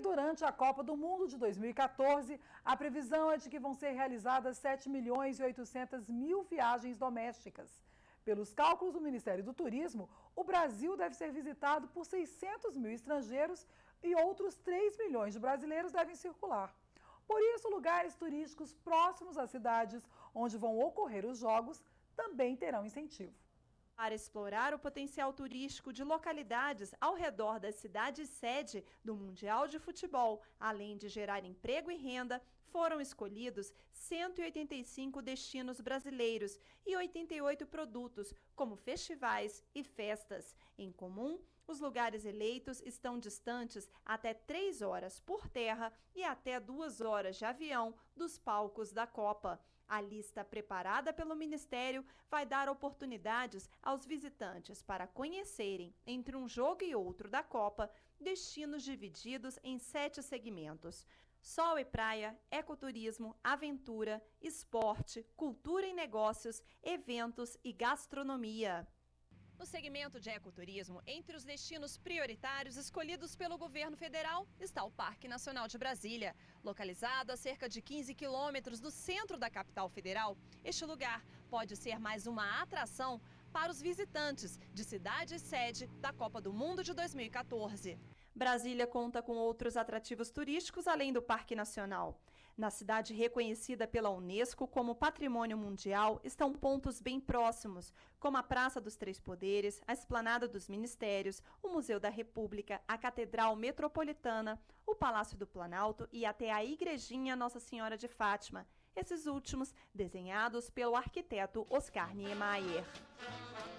durante a Copa do Mundo de 2014, a previsão é de que vão ser realizadas 7.800.000 viagens domésticas. Pelos cálculos do Ministério do Turismo, o Brasil deve ser visitado por 600 mil estrangeiros e outros 3 milhões de brasileiros devem circular. Por isso, lugares turísticos próximos às cidades onde vão ocorrer os jogos também terão incentivo. Para explorar o potencial turístico de localidades ao redor das cidades sede do Mundial de Futebol, além de gerar emprego e renda, foram escolhidos 185 destinos brasileiros e 88 produtos, como festivais e festas. Em comum, os lugares eleitos estão distantes até 3 horas por terra e até 2 horas de avião dos palcos da Copa. A lista preparada pelo Ministério vai dar oportunidades aos visitantes para conhecerem, entre um jogo e outro da Copa, destinos divididos em 7 segmentos: sol e praia, ecoturismo, aventura, esporte, cultura e negócios, eventos e gastronomia. No segmento de ecoturismo, entre os destinos prioritários escolhidos pelo governo federal está o Parque Nacional de Brasília. Localizado a cerca de 15 quilômetros do centro da capital federal, este lugar pode ser mais uma atração para os visitantes de cidade sede da Copa do Mundo de 2014. Brasília conta com outros atrativos turísticos além do Parque Nacional. Na cidade reconhecida pela Unesco como Patrimônio Mundial estão pontos bem próximos, como a Praça dos Três Poderes, a Esplanada dos Ministérios, o Museu da República, a Catedral Metropolitana, o Palácio do Planalto e até a Igrejinha Nossa Senhora de Fátima, esses últimos desenhados pelo arquiteto Oscar Niemeyer.